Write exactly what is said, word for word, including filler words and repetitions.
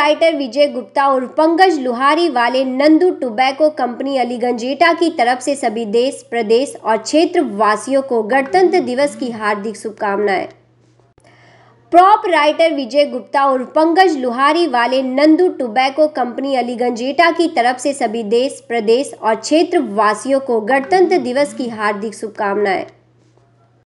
Writer विजय गुप्ता और पंकज लुहारी वाले Nandu tobacco company Aliganj एटा की तरफ से सभी देश, प्रदेश और क्षेत्र वासियों को गणतंत्र दिवस की हार्दिक शुभकामनाएं। प्रॉप राइटर विजय गुप्ता और पंकज लुहारी वाले नंदू टोबैको कंपनी अलीगंज एटा की तरफ से सभी देश, प्रदेश और क्षेत्र वासियों को गणतंत्र दिवस की हार्दिक शुभकामनाएं।